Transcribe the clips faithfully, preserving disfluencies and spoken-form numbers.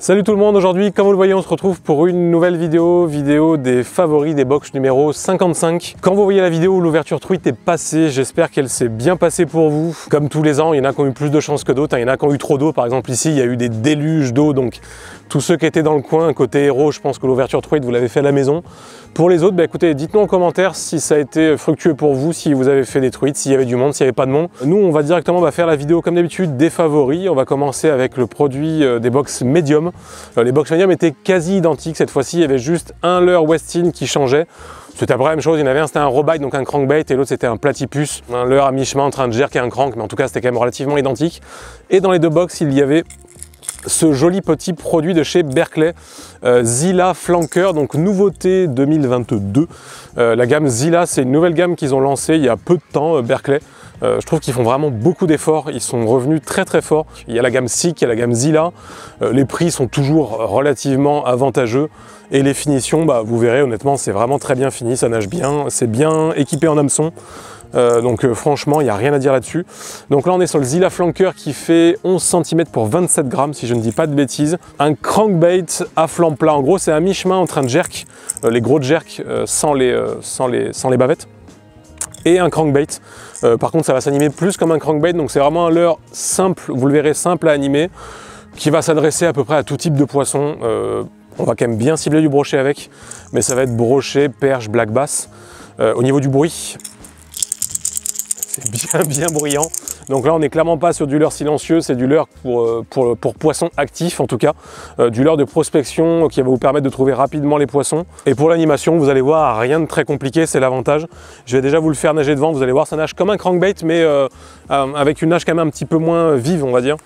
Salut tout le monde, aujourd'hui comme vous le voyez on se retrouve pour une nouvelle vidéo, vidéo des favoris des box numéro cinquante-cinq. Quand vous voyez la vidéo où l'ouverture truite est passée, j'espère qu'elle s'est bien passée pour vous. Comme tous les ans, il y en a qui ont eu plus de chance que d'autres, il y en a qui ont eu trop d'eau, par exemple ici il y a eu des déluges d'eau, donc tous ceux qui étaient dans le coin, côté héros, je pense que l'ouverture truite vous l'avez fait à la maison. Pour les autres, bah écoutez, dites-nous en commentaire si ça a été fructueux pour vous, si vous avez fait des truites, s'il y avait du monde, s'il n'y avait pas de monde. Nous on va directement bah, faire la vidéo comme d'habitude des favoris. On va commencer avec le produit euh, des box médium. Euh, les box médium étaient quasi identiques cette fois-ci, il y avait juste un leurre Westin qui changeait. C'était à peu près la même chose, il y en avait un c'était un robite, donc un crankbait, et l'autre c'était un platypus, un leurre à mi-chemin entre un jerk et un crank, mais en tout cas c'était quand même relativement identique. Et dans les deux box, il y avait ce joli petit produit de chez Berkley, euh, Zilla Flanker, donc nouveauté deux mille vingt-deux. Euh, la gamme Zilla, c'est une nouvelle gamme qu'ils ont lancée il y a peu de temps, euh, Berkley. Euh, je trouve qu'ils font vraiment beaucoup d'efforts, ils sont revenus très très forts. Il y a la gamme Sick, il y a la gamme Zilla, euh, les prix sont toujours relativement avantageux et les finitions, bah, vous verrez honnêtement c'est vraiment très bien fini, ça nage bien, c'est bien équipé en hameçon. Euh, donc euh, franchement, il n'y a rien à dire là-dessus. Donc là, on est sur le Zilla Flanker qui fait onze centimètres pour vingt-sept grammes, si je ne dis pas de bêtises. Un crankbait à flanc plat. En gros, c'est un mi-chemin entre un jerk, euh, les gros jerks euh, sans, les, euh, sans, les, sans les bavettes, et un crankbait. Euh, par contre, ça va s'animer plus comme un crankbait, donc c'est vraiment un leurre simple, vous le verrez, simple à animer, qui va s'adresser à peu près à tout type de poisson. Euh, on va quand même bien cibler du brochet avec, mais ça va être brochet, perche, black bass. Euh, au niveau du bruit, c'est bien bien bruyant, donc là on n'est clairement pas sur du leurre silencieux, c'est du leurre pour, pour, pour poissons actifs en tout cas, euh, du leurre de prospection qui va vous permettre de trouver rapidement les poissons. Et pour l'animation, vous allez voir, rien de très compliqué, c'est l'avantage. Je vais déjà vous le faire nager devant, vous allez voir, ça nage comme un crankbait, mais euh, euh, avec une nage quand même un petit peu moins vive, on va dire.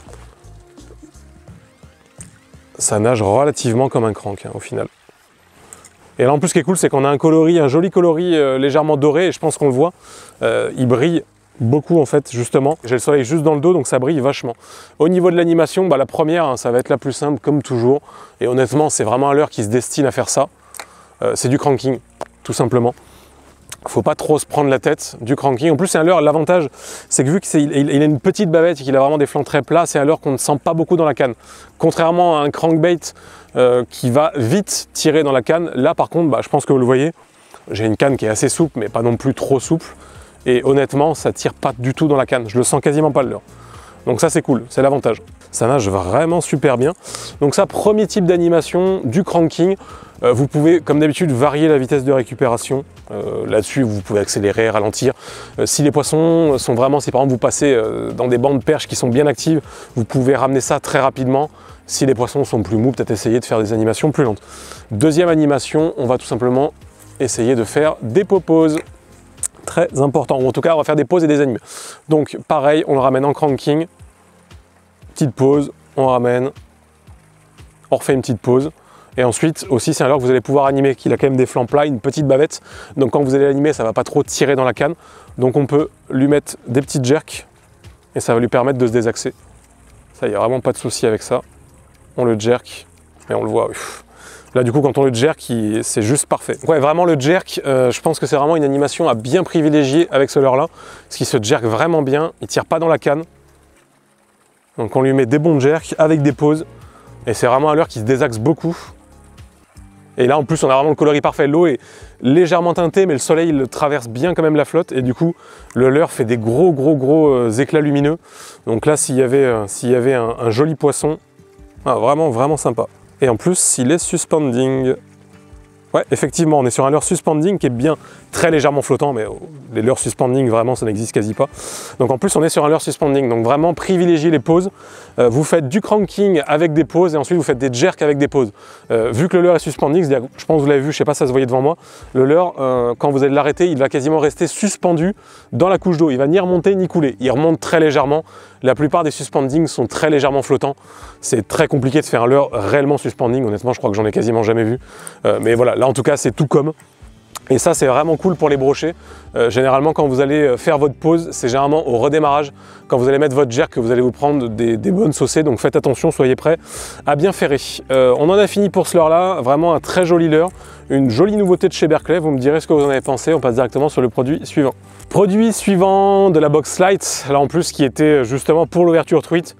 Ça nage relativement comme un crank hein, au final. Et là en plus ce qui est cool c'est qu'on a un coloris, un joli coloris euh, légèrement doré, et je pense qu'on le voit, euh, il brille beaucoup en fait justement. J'ai le soleil juste dans le dos donc ça brille vachement. Au niveau de l'animation, bah, la première hein, ça va être la plus simple comme toujours, et honnêtement c'est vraiment un leurre qui se destine à faire ça. Euh, c'est du cranking tout simplement. Faut pas trop se prendre la tête, du cranking. En plus c'est un leurre, l'avantage c'est que vu qu'il il, il a une petite bavette et qu'il a vraiment des flancs très plats, c'est un leurre qu'on ne sent pas beaucoup dans la canne. Contrairement à un crankbait euh, qui va vite tirer dans la canne, là par contre bah, je pense que vous le voyez, j'ai une canne qui est assez souple mais pas non plus trop souple, et honnêtement ça tire pas du tout dans la canne, je le sens quasiment pas le leurre. Donc ça c'est cool, c'est l'avantage. Ça nage vraiment super bien. Donc ça, premier type d'animation, du cranking. Euh, vous pouvez, comme d'habitude, varier la vitesse de récupération. Euh, Là-dessus, vous pouvez accélérer, ralentir. Euh, si les poissons sont vraiment, si par exemple vous passez euh, dans des bandes de perches qui sont bien actives, vous pouvez ramener ça très rapidement. Si les poissons sont plus mous, peut-être essayer de faire des animations plus lentes. Deuxième animation, on va tout simplement essayer de faire des poposes. Très important, ou en tout cas on va faire des pauses et des animés. Donc pareil, on le ramène en cranking, petite pause, on ramène, on refait une petite pause, et ensuite aussi c'est un leurre que vous allez pouvoir animer, qu'il a quand même des flancs plats, une petite bavette, donc quand vous allez l'animer ça va pas trop tirer dans la canne, donc on peut lui mettre des petites jerks et ça va lui permettre de se désaxer. Ça, il n'y a vraiment pas de souci avec ça, on le jerk et on le voit. Uff. Là du coup quand on le jerk, c'est juste parfait. Ouais, vraiment le jerk, euh, je pense que c'est vraiment une animation à bien privilégier avec ce leurre là, parce qu'il se jerk vraiment bien, il tire pas dans la canne. Donc on lui met des bons jerks avec des pauses, et c'est vraiment un leurre qui se désaxe beaucoup. Et là en plus on a vraiment le coloris parfait, l'eau est légèrement teintée mais le soleil il le traverse bien quand même la flotte, et du coup le leurre fait des gros gros gros euh, éclats lumineux. Donc là s'il y avait, euh, s'il y avait un, un joli poisson, ah, vraiment vraiment sympa. Et en plus, il est suspending. Ouais, effectivement, on est sur un leurre suspending qui est bien très légèrement flottant, mais les leurres suspending, vraiment, ça n'existe quasi pas. Donc en plus, on est sur un leurre suspending. Donc vraiment, privilégiez les pauses. Euh, vous faites du cranking avec des pauses, et ensuite vous faites des jerks avec des pauses. Euh, vu que le leurre est suspending, je pense que vous l'avez vu, je sais pas si ça se voyait devant moi, le leurre, euh, quand vous allez l'arrêter, il va quasiment rester suspendu dans la couche d'eau. Il va ni remonter ni couler. Il remonte très légèrement. La plupart des suspendings sont très légèrement flottants. C'est très compliqué de faire un leurre réellement suspending. Honnêtement, je crois que j'en ai quasiment jamais vu. Euh, mais voilà, là en tout cas, c'est tout comme. Et ça, c'est vraiment cool pour les brochets. Euh, généralement, quand vous allez faire votre pause, c'est généralement au redémarrage, quand vous allez mettre votre jerk, que vous allez vous prendre des, des bonnes saucées. Donc faites attention, soyez prêts à bien ferrer. Euh, on en a fini pour ce leurre-là. Vraiment un très joli leurre. Une jolie nouveauté de chez Berkley. Vous me direz ce que vous en avez pensé. On passe directement sur le produit suivant. Produit suivant de la box Light. Là en plus, qui était justement pour l'ouverture truite.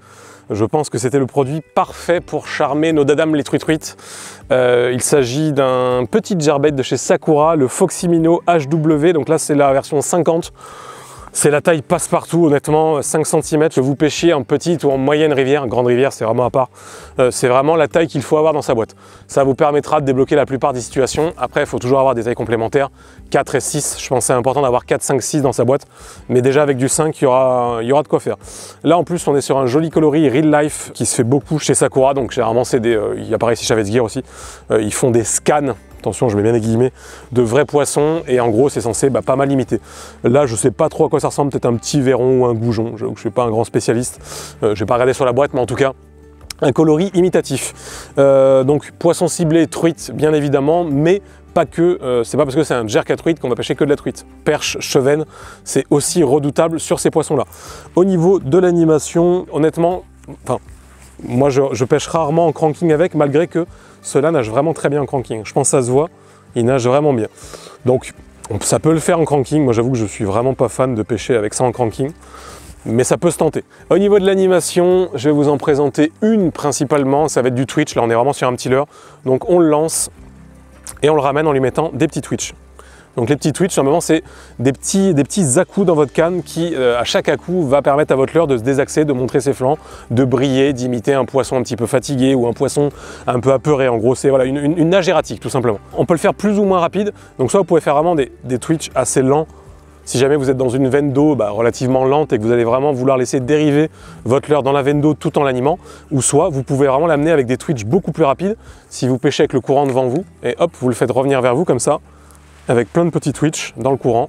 Je pense que c'était le produit parfait pour charmer nos dadam les truites. Euh, il s'agit d'un petit jerkbait de chez Sakura, le Foxy-Minnow H W. Donc là, c'est la version cinquante. C'est la taille passe-partout, honnêtement, cinq centimètres, que vous pêchiez en petite ou en moyenne rivière, grande rivière, c'est vraiment à part. Euh, c'est vraiment la taille qu'il faut avoir dans sa boîte. Ça vous permettra de débloquer la plupart des situations. Après, il faut toujours avoir des tailles complémentaires, quatre et six. Je pense que c'est important d'avoir quatre, cinq, six dans sa boîte. Mais déjà, avec du cinq, il y aura, il y aura de quoi faire. Là, en plus, on est sur un joli coloris Real Life qui se fait beaucoup chez Sakura. Donc, généralement, c'est des... Euh, il apparaît ici chez Chavez Gear aussi. Euh, ils font des scans. Attention, je mets bien des guillemets, de vrais poissons, et en gros c'est censé bah, pas mal imiter. Là je sais pas trop à quoi ça ressemble, peut-être un petit verron ou un goujon, je ne suis pas un grand spécialiste, euh, je vais pas regarder sur la boîte, mais en tout cas un coloris imitatif. Euh, donc poisson ciblé, truite bien évidemment, mais pas que, euh, c'est pas parce que c'est un jerk à truite qu'on va pêcher que de la truite. Perche, chevenne, c'est aussi redoutable sur ces poissons-là. Au niveau de l'animation, honnêtement, enfin, moi je, je pêche rarement en cranking avec, malgré que cela nage vraiment très bien en cranking. Je pense que ça se voit, il nage vraiment bien. Donc ça peut le faire en cranking. Moi j'avoue que je suis vraiment pas fan de pêcher avec ça en cranking, mais ça peut se tenter. Au niveau de l'animation, je vais vous en présenter une principalement, ça va être du twitch. Là on est vraiment sur un petit leurre, donc on le lance et on le ramène en lui mettant des petits twitch. Donc les petits twitch, normalement, c'est des petits, des petits à-coups dans votre canne qui, euh, à chaque à-coup, va permettre à votre leurre de se désaxer, de montrer ses flancs, de briller, d'imiter un poisson un petit peu fatigué ou un poisson un peu apeuré. En gros, c'est voilà, une, une, une nage erratique, tout simplement. On peut le faire plus ou moins rapide. Donc soit vous pouvez faire vraiment des, des twitch assez lents. Si jamais vous êtes dans une veine d'eau bah, relativement lente et que vous allez vraiment vouloir laisser dériver votre leurre dans la veine d'eau tout en l'animant, ou soit vous pouvez vraiment l'amener avec des twitch beaucoup plus rapides si vous pêchez avec le courant devant vous, et hop, vous le faites revenir vers vous comme ça, avec plein de petits twitch dans le courant.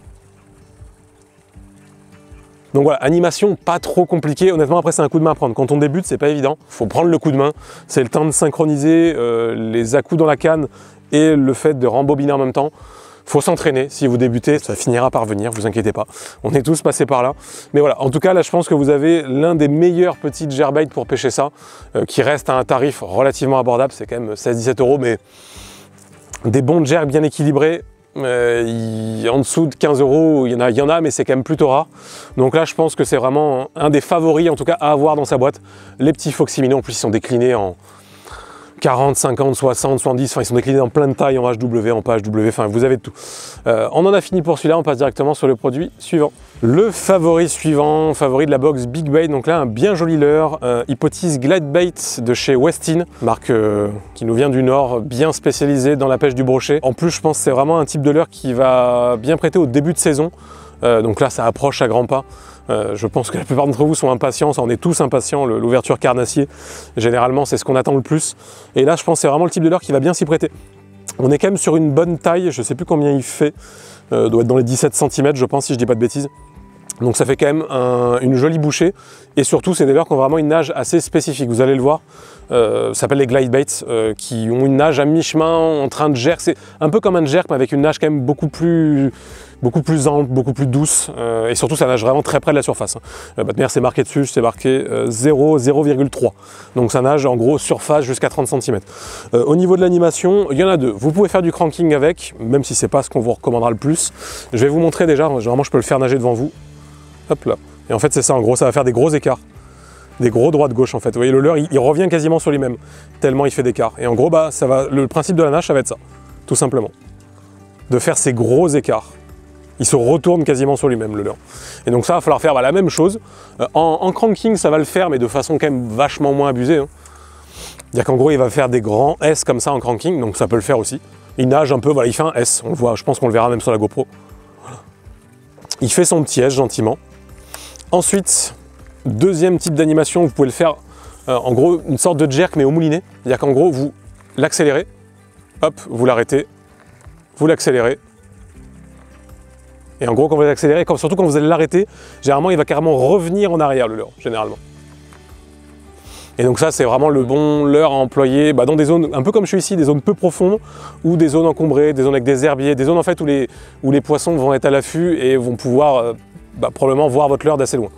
Donc voilà, animation pas trop compliquée. Honnêtement, après c'est un coup de main à prendre. Quand on débute, c'est pas évident. Il faut prendre le coup de main. C'est le temps de synchroniser euh, les à-coups dans la canne et le fait de rembobiner en même temps. Faut s'entraîner. Si vous débutez, ça finira par venir, vous inquiétez pas. On est tous passés par là. Mais voilà, en tout cas, là, je pense que vous avez l'un des meilleurs petits jerkbaits pour pêcher ça, euh, qui reste à un tarif relativement abordable. C'est quand même seize à dix-sept euros, mais des bons jerks bien équilibrés, euh, y, en dessous de quinze euros, il y en a, il y en a, mais c'est quand même plutôt rare. Donc là, je pense que c'est vraiment un des favoris, en tout cas, à avoir dans sa boîte. Les petits Foxy-Minnow, en plus, ils sont déclinés en quarante, cinquante, soixante, soixante-dix, enfin ils sont déclinés en plein de tailles, en H W, en pas H W, enfin vous avez de tout. Euh, on en a fini pour celui-là, on passe directement sur le produit suivant. Le favori suivant, favori de la box Big Bait, donc là un bien joli leurre, euh, Hypothese Glide Bait de chez Westin, marque euh, qui nous vient du Nord, bien spécialisée dans la pêche du brochet. En plus je pense que c'est vraiment un type de leurre qui va bien prêter au début de saison, euh, donc là ça approche à grands pas. Euh, je pense que la plupart d'entre vous sont impatients, on est tous impatients, l'ouverture carnassier, généralement c'est ce qu'on attend le plus. Et là je pense que c'est vraiment le type de leurre qui va bien s'y prêter. On est quand même sur une bonne taille, je ne sais plus combien il fait, euh, doit être dans les dix-sept centimètres je pense si je dis pas de bêtises. Donc ça fait quand même un, une jolie bouchée, et surtout c'est des leurres qui ont vraiment une nage assez spécifique, vous allez le voir, euh, ça s'appelle les glide baits, euh, qui ont une nage à mi-chemin en train de jerk, c'est un peu comme un jerk mais avec une nage quand même beaucoup plus, beaucoup plus ample, beaucoup plus douce, euh, et surtout ça nage vraiment très près de la surface. Euh, bah, de manière c'est marqué dessus, c'est marqué euh, zéro, zéro virgule trois, donc ça nage en gros surface jusqu'à trente centimètres. Euh, au niveau de l'animation, il y en a deux, vous pouvez faire du cranking avec, même si c'est pas ce qu'on vous recommandera le plus. Je vais vous montrer déjà, généralement je peux le faire nager devant vous. Hop là. Et en fait c'est ça, en gros ça va faire des gros écarts, des gros droits de gauche en fait. Vous voyez le leurre il, il revient quasiment sur lui-même, tellement il fait d'écart. Et en gros bah ça va, le principe de la nage ça va être ça, tout simplement. De faire ces gros écarts. Il se retourne quasiment sur lui-même le leurre. Et donc ça va falloir faire bah, la même chose. Euh, en, en cranking ça va le faire mais de façon quand même vachement moins abusée. Hein. C'est-à-dire qu'en gros il va faire des grands S comme ça en cranking, donc ça peut le faire aussi. Il nage un peu, voilà, il fait un S, on le voit, je pense qu'on le verra même sur la GoPro. Voilà. Il fait son petit S gentiment. Ensuite, deuxième type d'animation, vous pouvez le faire euh, en gros une sorte de jerk mais au moulinet. C'est-à-dire qu'en gros vous l'accélérez, hop, vous l'arrêtez, vous l'accélérez. Et en gros quand vous l'accélérez, surtout quand vous allez l'arrêter, généralement il va carrément revenir en arrière le leurre, généralement. Et donc ça c'est vraiment le bon leurre à employer bah, dans des zones, un peu comme je suis ici, des zones peu profondes, ou des zones encombrées, des zones avec des herbiers, des zones en fait où les, où les poissons vont être à l'affût et vont pouvoir euh, bah, probablement voir votre leurre d'assez loin.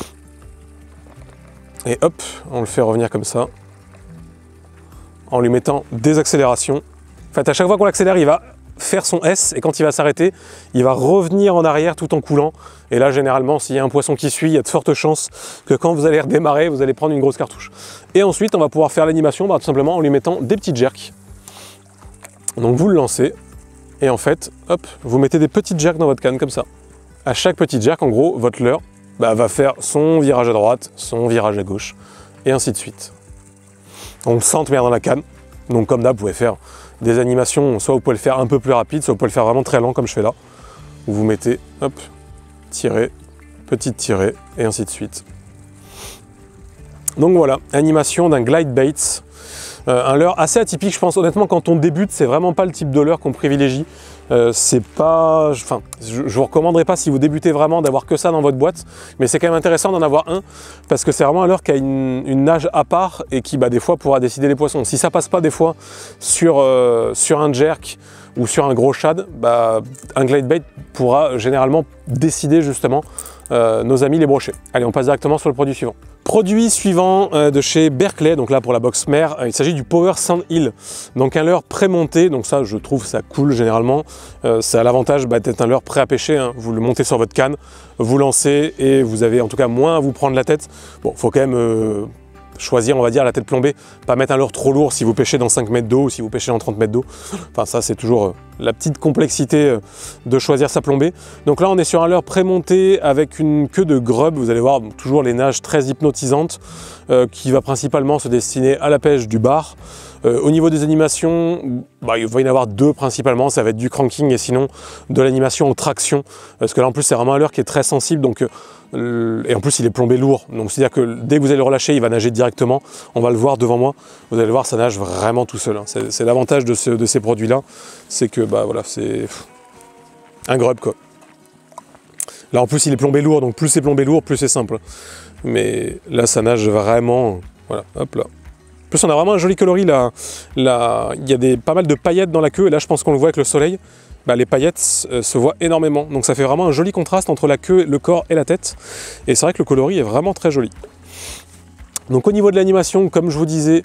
Et hop, on le fait revenir comme ça, en lui mettant des accélérations. En fait, à chaque fois qu'on l'accélère, il va faire son S et quand il va s'arrêter, il va revenir en arrière tout en coulant. Et là, généralement, s'il y a un poisson qui suit, il y a de fortes chances que quand vous allez redémarrer, vous allez prendre une grosse cartouche. Et ensuite, on va pouvoir faire l'animation bah, tout simplement en lui mettant des petites jerks. Donc vous le lancez et en fait, hop, vous mettez des petites jerks dans votre canne comme ça. À chaque petite jerk, en gros, votre leurre bah, va faire son virage à droite, son virage à gauche et ainsi de suite. On le sente bien dans la canne. Donc comme d'hab, vous pouvez faire des animations, soit vous pouvez le faire un peu plus rapide, soit vous pouvez le faire vraiment très lent comme je fais là. Où vous mettez, hop, tirez, petite tirée, et ainsi de suite. Donc voilà, animation d'un glide bait. Euh, un leurre assez atypique, je pense honnêtement quand on débute, c'est vraiment pas le type de leurre qu'on privilégie. Euh, c'est pas, enfin, je, je vous recommanderais pas si vous débutez vraiment d'avoir que ça dans votre boîte, mais c'est quand même intéressant d'en avoir un parce que c'est vraiment un leurre qui a une, une nage à part et qui bah, des fois pourra décider les poissons. Si ça passe pas des fois sur, euh, sur un jerk ou sur un gros shad, bah, un glide bait pourra généralement décider justement euh, nos amis les brochets. Allez, on passe directement sur le produit suivant. Produit suivant euh, de chez Berkley, donc là pour la box mère, euh, il s'agit du Power Sandhill. Donc un leurre pré-monté, donc ça je trouve ça cool généralement. Euh, ça a l'avantage bah, d'être un leurre prêt à pêcher, hein. Vous le montez sur votre canne, vous lancez et vous avez en tout cas moins à vous prendre la tête. Bon, faut quand même euh, choisir, on va dire, la tête plombée, pas mettre un leurre trop lourd si vous pêchez dans cinq mètres d'eau ou si vous pêchez dans trente mètres d'eau. Enfin ça c'est toujours euh, la petite complexité euh, de choisir sa plombée. Donc là on est sur un leurre pré-monté avec une queue de grub, vous allez voir donc, toujours les nages très hypnotisantes euh, qui va principalement se destiner à la pêche du bar. Euh, au niveau des animations, bah, il va y en avoir deux principalement, ça va être du cranking et sinon de l'animation en traction, parce que là en plus c'est vraiment un leurre qui est très sensible, donc, euh, et en plus il est plombé lourd, donc c'est à dire que dès que vous allez le relâcher il va nager directement, on va le voir devant moi, vous allez le voir ça nage vraiment tout seul, hein. C'est l'avantage de, ce, de ces produits là, c'est que bah, voilà, c'est un grub quoi. Là en plus il est plombé lourd, donc plus c'est plombé lourd plus c'est simple, mais là ça nage vraiment, voilà, hop là. En plus on a vraiment un joli coloris là, là il y a des, pas mal de paillettes dans la queue et là je pense qu'on le voit avec le soleil, bah, les paillettes euh, se voient énormément, donc ça fait vraiment un joli contraste entre la queue, le corps et la tête, et c'est vrai que le coloris est vraiment très joli. Donc au niveau de l'animation, comme je vous disais,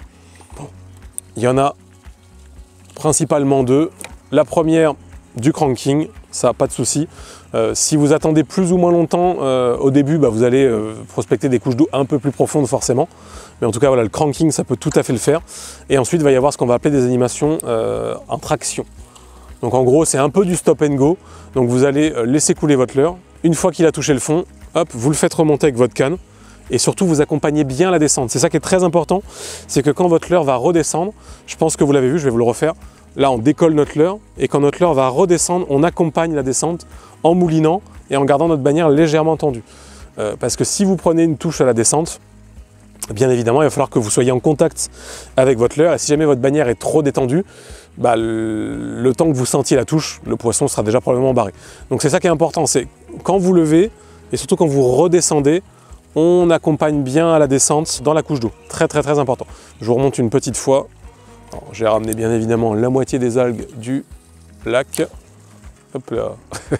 il y en a principalement deux. La première, du cranking, ça pas de souci. Euh, si vous attendez plus ou moins longtemps, euh, au début, bah, vous allez euh, prospecter des couches d'eau un peu plus profondes forcément. Mais en tout cas, voilà, le cranking, ça peut tout à fait le faire. Et ensuite, il va y avoir ce qu'on va appeler des animations euh, en traction. Donc en gros, c'est un peu du stop and go. Donc vous allez laisser couler votre leurre. Une fois qu'il a touché le fond, hop, vous le faites remonter avec votre canne. Et surtout, vous accompagnez bien la descente. C'est ça qui est très important, c'est que quand votre leurre va redescendre, je pense que vous l'avez vu, je vais vous le refaire. Là, on décolle notre leurre, et quand notre leurre va redescendre, on accompagne la descente en moulinant et en gardant notre bannière légèrement tendue. Euh, parce que si vous prenez une touche à la descente, bien évidemment, il va falloir que vous soyez en contact avec votre leurre, et si jamais votre bannière est trop détendue, bah, le, le temps que vous sentiez la touche, le poisson sera déjà probablement barré. Donc c'est ça qui est important, c'est quand vous levez, et surtout quand vous redescendez, on accompagne bien à la descente dans la couche d'eau. Très très très important. Je vous remonte une petite fois. J'ai ramené bien évidemment la moitié des algues du lac. Hop là.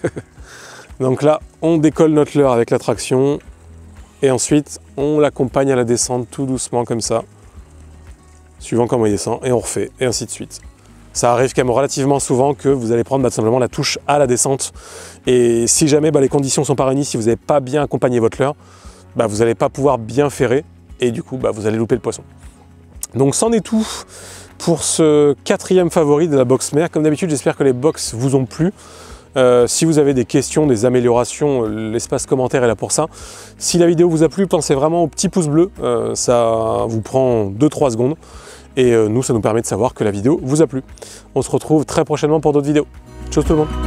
Donc là, on décolle notre leurre avec la traction. Et ensuite, on l'accompagne à la descente tout doucement comme ça. Suivant comment il descend. Et on refait. Et ainsi de suite. Ça arrive quand même relativement souvent que vous allez prendre bah, simplement la touche à la descente. Et si jamais bah, les conditions sont pas réunies, si vous n'avez pas bien accompagné votre leurre, bah, vous n'allez pas pouvoir bien ferrer et du coup bah, vous allez louper le poisson. Donc c'en est tout pour ce quatrième favori de la box mère. Comme d'habitude, j'espère que les box vous ont plu. Euh, si vous avez des questions, des améliorations, l'espace commentaire est là pour ça. Si la vidéo vous a plu, pensez vraiment au petit pouce bleu, euh, ça vous prend deux trois secondes et euh, nous ça nous permet de savoir que la vidéo vous a plu. On se retrouve très prochainement pour d'autres vidéos. Ciao tout le monde.